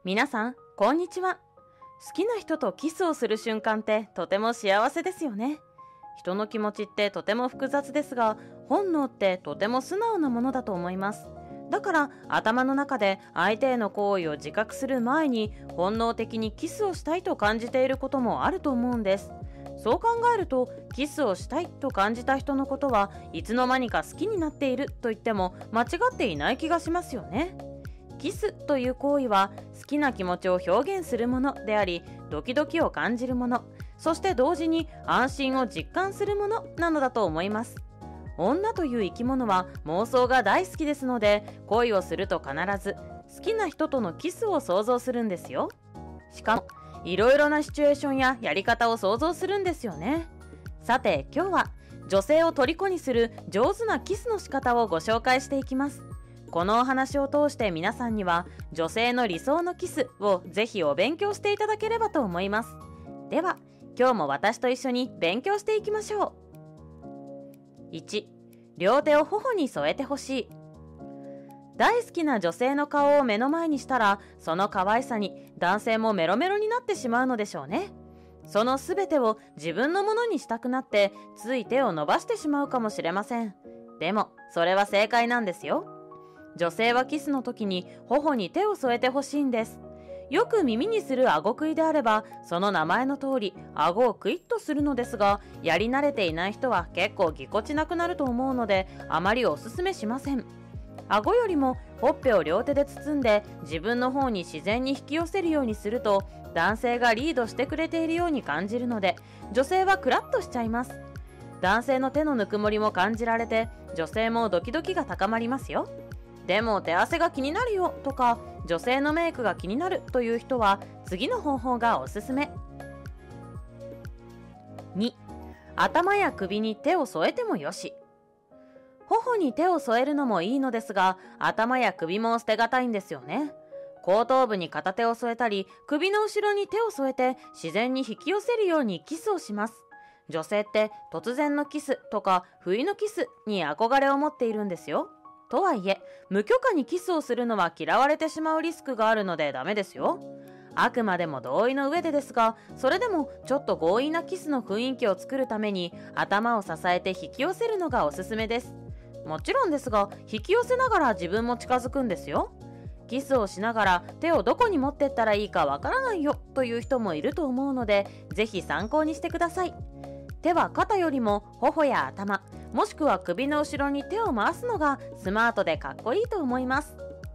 皆さん、こんにちは。好きな人とキスをする瞬間ってとても幸せですよね。人の気持ちってとても複雑ですが、本能ってとても素直なものだと思います。だから頭の中で相手への行為を自覚する前に本能的にキスをしたいと感じていることもあると思うんです。そう考えると、キスをしたいと感じた人のことはいつの間にか好きになっていると言っても間違っていない気がしますよね。キスという行為は好きな気持ちを表現するものであり、ドキドキを感じるもの、そして同時に安心を実感するものなのだと思います。女という生き物は妄想が大好きですので、恋をすると必ず好きな人とのキスを想像するんですよ。しかもいろいろなシチュエーションややり方を想像するんですよね。さて今日は女性を虜にする上手なキスの仕方をご紹介していきます。このお話を通して皆さんには女性の理想のキスをぜひお勉強していただければと思います。では今日も私と一緒に勉強していきましょう。1、両手を頬に添えてほしい。大好きな女性の顔を目の前にしたら、その可愛さに男性もメロメロになってしまうのでしょうね。その全てを自分のものにしたくなってつい手を伸ばしてしまうかもしれません。でもそれは正解なんですよ。女性はキスの時に頬に手を添えてほしいんです。よく耳にする顎食いであれば、その名前の通り顎をクイッとするのですが、やり慣れていない人は結構ぎこちなくなると思うので、あまりおすすめしません。顎よりもほっぺを両手で包んで自分の方に自然に引き寄せるようにすると、男性がリードしてくれているように感じるので、女性はクラッとしちゃいます。男性の手のぬくもりも感じられて、女性もドキドキが高まりますよ。でも手汗が気になるよとか、女性のメイクが気になるという人は次の方法がおすすめ。2、頭や首に手を添えてもよし。頬に手を添えるのもいいのですが、頭や首も捨てがたいんですよね。後頭部に片手を添えたり、首の後ろに手を添えて自然に引き寄せるようにキスをします。女性って突然のキスとか不意のキスに憧れを持っているんですよ。とはいえ、無許可にキスをするのは嫌われてしまうリスクがあるのでダメですよ。あくまでも同意の上でですが、それでもちょっと強引なキスの雰囲気を作るために頭を支えて引き寄せるのがおすすめです。もちろんですが、引き寄せながら自分も近づくんですよ。キスをしながら手をどこに持ってったらいいかわからないよという人もいると思うので、ぜひ参考にしてください。手は肩よりも頬や頭、もしくは首の後ろに手を回すのがスマートでかっこいいと思います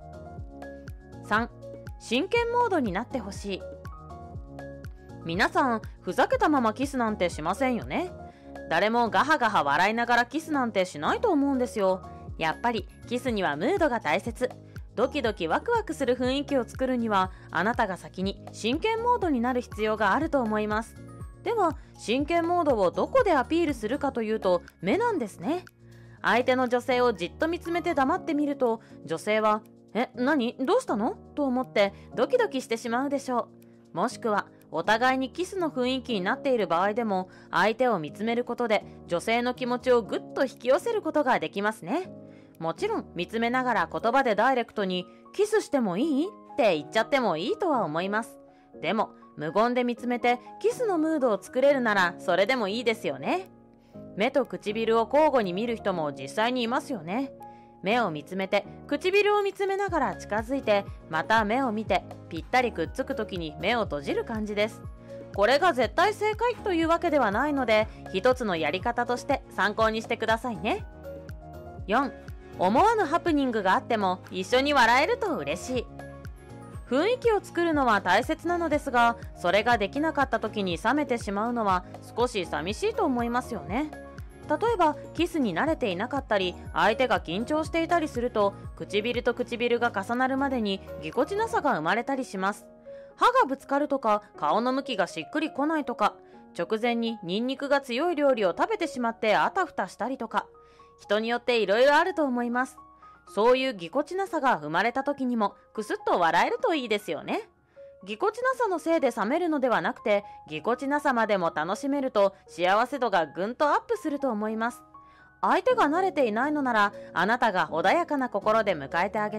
。3、真剣モードになってほしい。皆さん、ふざけたままキスなんてしませんよね。誰もガハガハ笑いながらキスなんてしないと思うんですよ。やっぱりキスにはムードが大切。ドキドキワクワクする雰囲気を作るには、あなたが先に真剣モードになる必要があると思います。では真剣モードをどこでアピールするかというと、目なんですね。相手の女性をじっと見つめて黙ってみると、女性は何どうしたのと思ってドキドキしてしまうでしょう。もしくはお互いにキスの雰囲気になっている場合でも、相手を見つめることで女性の気持ちをぐっと引き寄せることができますね。もちろん見つめながら言葉でダイレクトにキスしてもいいって言っちゃってもいいとは思います。でも無言で見つめてキスのムードを作れるならそれでもいいですよね。目と唇を交互に見る人も実際にいますよね。目を見つめて唇を見つめながら近づいて、また目を見てぴったりくっつく時に目を閉じる感じです。これが絶対正解というわけではないので、一つのやり方として参考にしてくださいね。4、思わぬハプニングがあっても一緒に笑えると嬉しい。雰囲気を作るのは大切なのですが、それができなかった時に冷めてしまうのは少し寂しいと思いますよね。例えばキスに慣れていなかったり、相手が緊張していたりすると、唇と唇が重なるまでにぎこちなさが生まれたりします。歯がぶつかるとか、顔の向きがしっくりこないとか、直前にニンニクが強い料理を食べてしまってあたふたしたりとか、人によっていろいろあると思います。そういうぎこちなさが生まれた時にもクスッと笑えるといいですよね。ぎこちなさのせいで冷めるのではなくて、ぎこちなさまでも楽しめると幸せ度がぐんとアップすると思います。相手が慣れていないのなら、あなたが穏やかな心で迎えてあげて、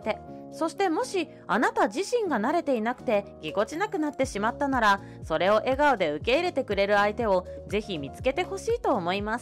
そしてもしあなた自身が慣れていなくてぎこちなくなってしまったなら、それを笑顔で受け入れてくれる相手をぜひ見つけてほしいと思います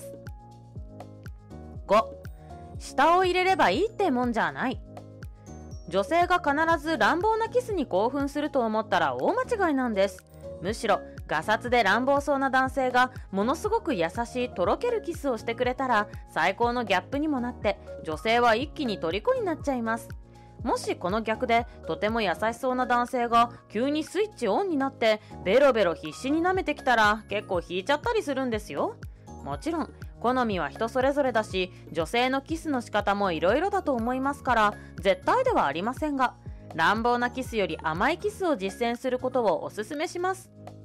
。5、舌を入れればいいってもんじゃない。女性が必ず乱暴なキスに興奮すると思ったら大間違いなんです。むしろガサツで乱暴そうな男性がものすごく優しいとろけるキスをしてくれたら最高のギャップにもなって、女性は一気に虜になっちゃいます。もしこの逆でとても優しそうな男性が急にスイッチオンになってベロベロ必死に舐めてきたら結構引いちゃったりするんですよ。もちろん好みは人それぞれだし、女性のキスの仕方もいろいろだと思いますから絶対ではありませんが、乱暴なキスより甘いキスを実践することをおすすめします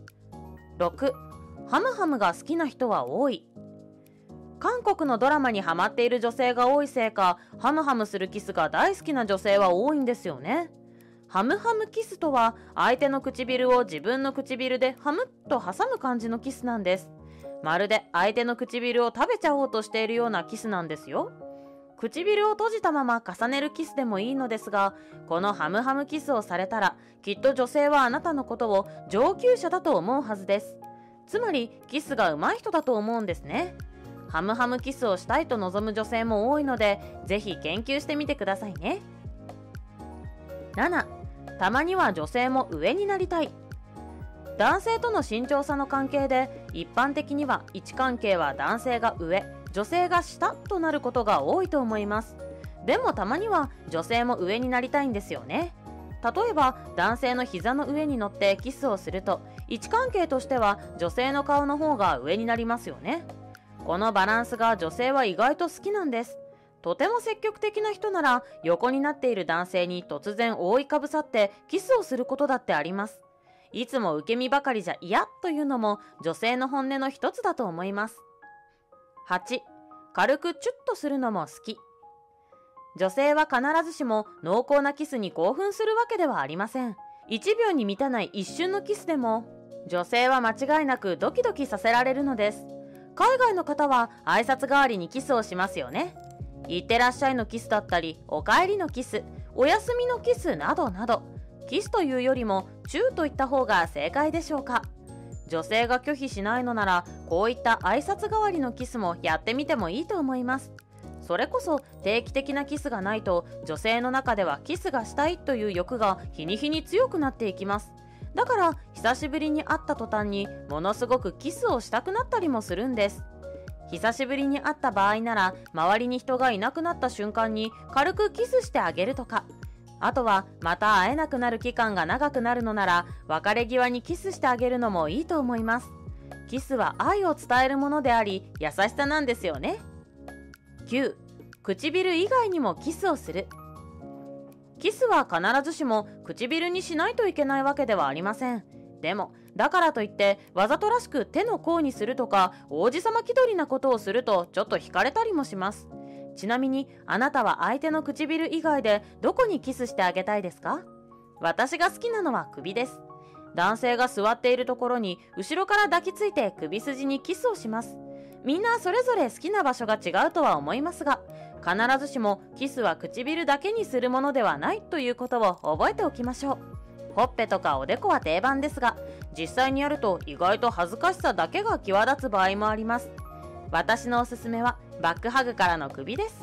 。6、ハムハムが好きな人は多い。韓国のドラマにハマっている女性が多いせいか、ハムハムするキスが大好きな女性は多いんですよね。ハムハムキスとは、相手の唇を自分の唇でハムッと挟む感じのキスなんです。まるで相手の唇を食べちゃおうとしているようなキスなんですよ。唇を閉じたまま重ねるキスでもいいのですが、このハムハムキスをされたらきっと女性はあなたのことを上級者だと思うはずです。つまりキスが上手い人だと思うんですね。ハムハムキスをしたいと望む女性も多いので、ぜひ研究してみてくださいね。7、たまには女性も上になりたい。男性との身長差の関係で、一般的には位置関係は男性が上、女性が下となることが多いと思います。でもたまには女性も上になりたいんですよね。例えば男性の膝の上に乗ってキスをすると、位置関係としては女性の顔の方が上になりますよね。このバランスが女性は意外と好きなんです。とても積極的な人なら横になっている男性に突然覆いかぶさってキスをすることだってあります。いつも受け身ばかりじゃ嫌というのも女性の本音の一つだと思います。8、軽くチュッとするのも好き。女性は必ずしも濃厚なキスに興奮するわけではありません。1秒に満たない一瞬のキスでも女性は間違いなくドキドキさせられるのです。海外の方は挨拶代わりにキスをしますよね。いってらっしゃいのキスだったり、おかえりのキス、おやすみのキスなどなど、キスというよりもチューといった方が正解でしょうか。女性が拒否しないのなら、こういった挨拶代わりのキスもやってみてもいいと思います。それこそ定期的なキスがないと、女性の中ではキスがしたいという欲が日に日に強くなっていきます。だから久しぶりに会った途端にものすごくキスをしたくなったりもするんです。久しぶりに会った場合なら、周りに人がいなくなった瞬間に軽くキスしてあげるとか、あとはまた会えなくなる期間が長くなるのなら別れ際にキスしてあげるのもいいと思います。キスは愛を伝えるものであり、優しさなんですよね。9、唇以外にもキスをする。キスは必ずしも唇にしないといけないわけではありません。でもだからといってわざとらしく手の甲にするとか王子様気取りなことをするとちょっと惹かれたりもします。ちなみにあなたは相手の唇以外でどこにキスしてあげたいですか？私が好きなのは首です。男性が座っているところに後ろから抱きついて首筋にキスをします。みんなそれぞれ好きな場所が違うとは思いますが、必ずしもキスは唇だけにするものではないということを覚えておきましょう。ほっぺとかおでこは定番ですが、実際にやると意外と恥ずかしさだけが際立つ場合もあります。私のおすすめはバックハグからの首です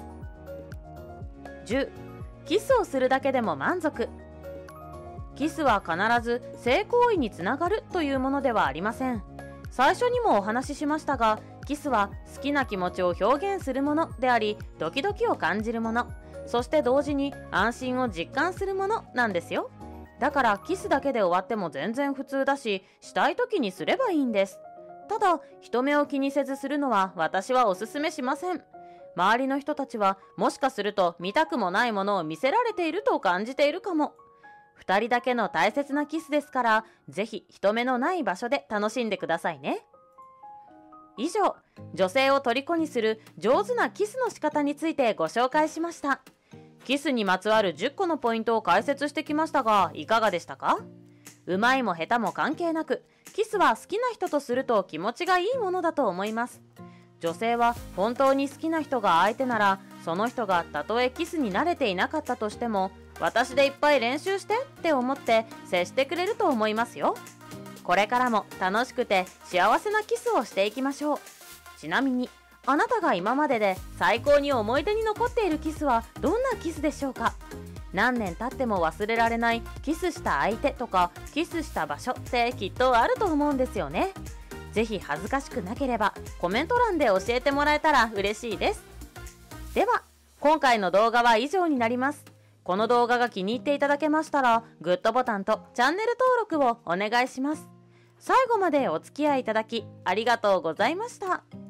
。10、キスをするだけでも満足。キスは必ず性行為につながるというものではありません。最初にもお話ししましたが、キスは好きな気持ちを表現するものであり、ドキドキを感じるもの、そして同時に安心を実感するものなんですよ。だからキスだけで終わっても全然普通だし、したい時にすればいいんです。ただ人目を気にせずするのは私はおすすめしません。周りの人たちはもしかすると見たくもないものを見せられていると感じているかも。2人だけの大切なキスですから、ぜひ人目のない場所で楽しんでくださいね。以上、女性を虜にする上手なキスの仕方についてご紹介しました。キスにまつわる10個のポイントを解説してきましたが、いかがでしたか？うまいも下手も関係なく、キスは好きな人とすると気持ちがいいものだと思います。女性は本当に好きな人が相手なら、その人がたとえキスに慣れていなかったとしても、 私でいっぱい練習してって思って接してくれると思いますよ。これからも楽しくて幸せなキスをしていきましょう。ちなみにあなたが今までで最高に思い出に残っているキスはどんなキスでしょうか？何年経っても忘れられないキスした相手とかキスした場所ってきっとあると思うんですよね。ぜひ恥ずかしくなければコメント欄で教えてもらえたら嬉しいです。では今回の動画は以上になります。この動画が気に入っていただけましたらグッドボタンとチャンネル登録をお願いします。最後までお付き合いいただきありがとうございました。